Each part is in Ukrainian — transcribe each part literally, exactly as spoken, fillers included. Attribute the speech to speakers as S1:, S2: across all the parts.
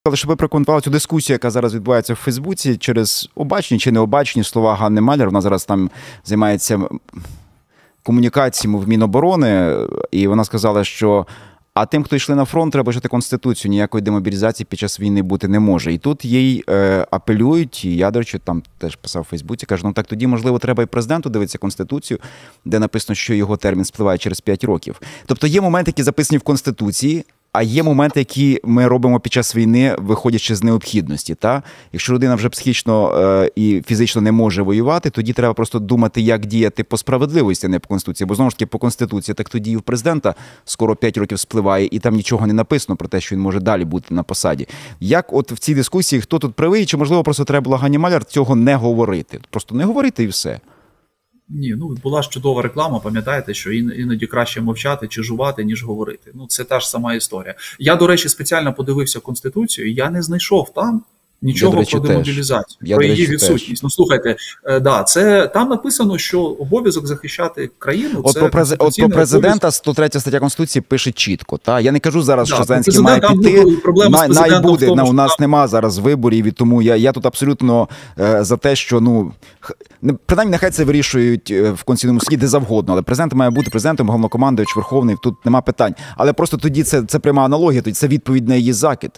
S1: Але щоб ви прокоментували цю дискусію, яка зараз відбувається в Фейсбуці через обачні чи необачні слова Ганни Маляр. Вона зараз там займається комунікаціями в Міноборони, і вона сказала, що а тим, хто йшли на фронт, треба жити Конституцію, ніякої демобілізації під час війни бути не може. І тут їй е, апелюють, і я, до речі, там теж писав у Фейсбуці, каже, ну так тоді, можливо, треба і президенту дивитися Конституцію, де написано, що його термін спливає через п'ять років. Тобто є моменти, які записані в Конституції, а є моменти, які ми робимо під час війни, виходячи з необхідності. Та? Якщо людина вже психічно е, і фізично не може воювати, тоді треба просто думати, як діяти по справедливості, а не по Конституції. Бо, знову ж таки, по Конституції, так тоді і в президента скоро п'ять років спливає, і там нічого не написано про те, що він може далі бути на посаді. Як от в цій дискусії, хто тут правий, чи, можливо, просто треба було Ганні Маляр цього не говорити? Просто не говорити і все.
S2: Ні, ну була ж чудова реклама, пам'ятаєте, що іноді краще мовчати чи жувати, ніж говорити. Ну це та ж сама історія. Я, до речі, спеціально подивився Конституцію, і я не знайшов там нічого я, про демобілізацію, я, про її відсутність. Теж. Ну слухайте, да, це там написано, що обов'язок захищати країну.
S1: От,
S2: це
S1: про, през... От про президента сто третя стаття Конституції пише чітко. Та? Я не кажу зараз, да, що Зеленський має піти, на, най буде, тому, на, у нас там... нема зараз виборів, і тому я, я тут абсолютно е, за те, що, ну, принаймні, нехай це вирішують в Конституційному суді де завгодно, але президент має бути президентом, головнокомандувач, верховний, тут нема питань. Але просто тоді це, це пряма аналогія, тоді це відповідь на її закид.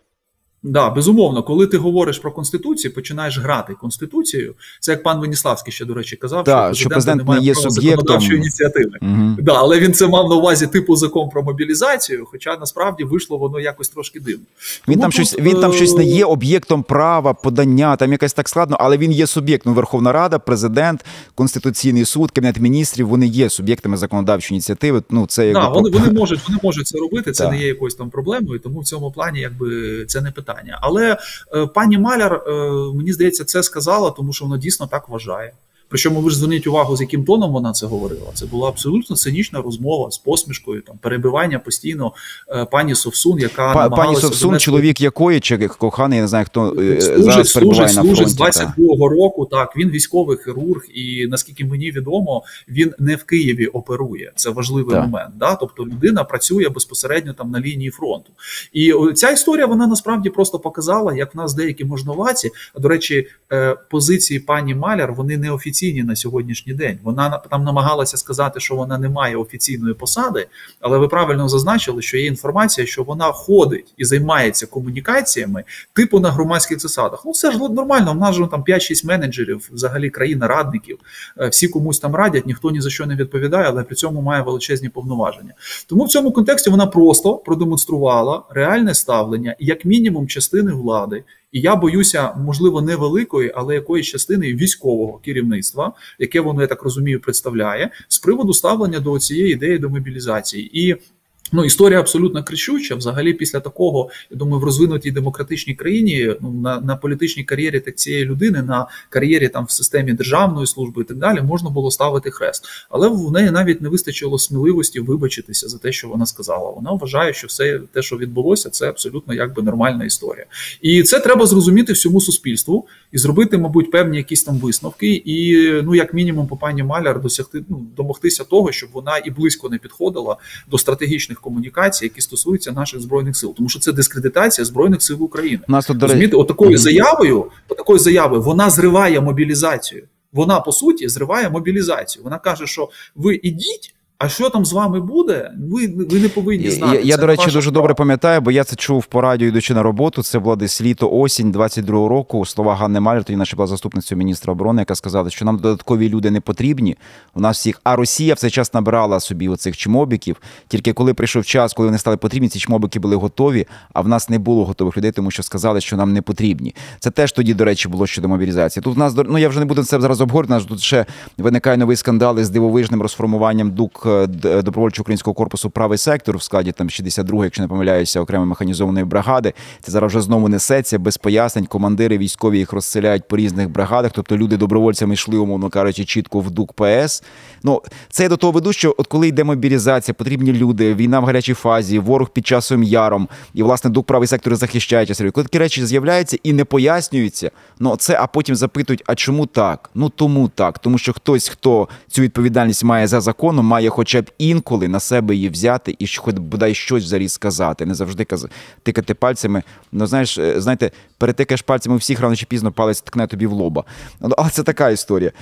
S2: Так, да, безумовно, коли ти говориш про Конституцію, починаєш грати Конституцією, це як пан Веніславський ще, до речі, казав,
S1: да, що президент не є суб'єктом
S2: законодавчої ініціативи. Угу. Да, але він це мав на увазі типу закон про мобілізацію, хоча насправді вийшло воно якось трошки дивно.
S1: Він там, тут, щось, він там щось не є об'єктом права, подання, там якось так складно, але він є суб'єктом. Верховна Рада, президент, Конституційний суд, Кабінет міністрів, вони є суб'єктами законодавчої ініціативи. Ну, це якби...
S2: да, вони, вони, можуть, вони можуть це робити, це да. не є якоюсь там проблемою, тому в цьому плані якби це не питання. Але е, пані Маляр, е, мені здається, це сказала, тому що вона дійсно так вважає. Причому ви ж зверніть увагу, з яким тоном вона це говорила. Це була абсолютно цинічна розмова з посмішкою, там перебивання постійно е, пані Совсун, яка
S1: Па,
S2: намагалася...
S1: Пані Совсун, донести... чоловік якої, чи коханий, я не знаю, хто е,
S2: служить,
S1: зараз перебуває на фронті.
S2: Служить з двадцять другого року, так, він військовий хірург, і наскільки мені відомо, він не в Києві оперує. Це важливий так. момент. Да? Тобто людина працює безпосередньо там на лінії фронту. І ця історія, вона насправді просто показала, як в нас деякі можновладці, а, до речі, е, позиції пані Маляр, вони не офіційні на сьогоднішній день. Вона там намагалася сказати, що вона не має офіційної посади, але ви правильно зазначили, що є інформація, що вона ходить і займається комунікаціями типу на громадських засадах. Ну це ж нормально, в нас же там п'ять-шість менеджерів, взагалі країна-радників, всі комусь там радять, ніхто ні за що не відповідає, але при цьому має величезні повноваження. Тому в цьому контексті вона просто продемонструвала реальне ставлення, як мінімум, частини влади, і я боюся, можливо, не великої, але якоїсь частини військового керівництва, яке воно, я так розумію, представляє, з приводу ставлення до цієї ідеї демобілізації. І ну, історія абсолютно кричуща. Взагалі, після такого, я думаю, в розвинутій демократичній країні, ну, на, на політичній кар'єрі так цієї людини, на кар'єрі там в системі державної служби і так далі, можна було ставити хрест. Але в неї навіть не вистачило сміливості вибачитися за те, що вона сказала. Вона вважає, що все те, що відбулося, це абсолютно якби нормальна історія. І це треба зрозуміти всьому суспільству і зробити, мабуть, певні якісь там висновки і, ну, як мінімум, по пані Маляр досягти, ну, домогтися того, щоб вона і близько не підходила до стратегічних комунікацій, які стосуються наших Збройних сил. Тому що це дискредитація Збройних сил України. Розумієте, отакою заявою, отакою заявою вона зриває мобілізацію. Вона, по суті, зриває мобілізацію. Вона каже, що ви ідіть, а що там з вами буде, ви, ви не повинні знати.
S1: Я, я до речі, дуже добре пам'ятаю, бо я це чув по радіо, йдучи на роботу. Це було десь літо-осінь двадцять другого року. Слова Ганни Маляр, тоді наша була заступницею міністра оборони, яка сказала, що нам додаткові люди не потрібні. У нас всіх... А Росія в цей час набирала собі оцих чмобіків. Тільки коли прийшов час, коли вони стали потрібні, ці чмобіки були готові, а в нас не було готових людей, тому що сказали, що нам не потрібні. Це теж тоді, до речі, було щодо мобілізації. Тут в нас, ну я вже не буду це зараз обговорювати, у нас тут ще виникає новий скандал із дивовижним розформуванням ДУК добровольчого українського корпусу «Правий сектор» в складі там шістдесят другої, якщо не помиляюся, окремої механізованої бригади. Це зараз вже знову несеться, без пояснень. Командири військові їх розселяють по різних бригадах, тобто люди добровольцями йшли, умовно кажучи, чітко в ДУК ПС. Ну, це я до того веду, що от коли йде мобілізація, потрібні люди, війна в гарячій фазі, ворог під часом яром, і, власне, ДУК «Правий сектор» захищає часом. Коли такі речі з'являються і не пояснюються, ну, це, а потім запитують, а чому так? Ну, тому так. Тому що хтось, хто цю відповідальність має за законом, має хоча б інколи на себе її взяти і хоч бодай щось взагалі сказати, не завжди каз... тикати пальцями. Ну, знаєш, знаєте, перетикаєш пальцями у всіх, рано чи пізно палець ткне тобі в лоба. Але це така історія.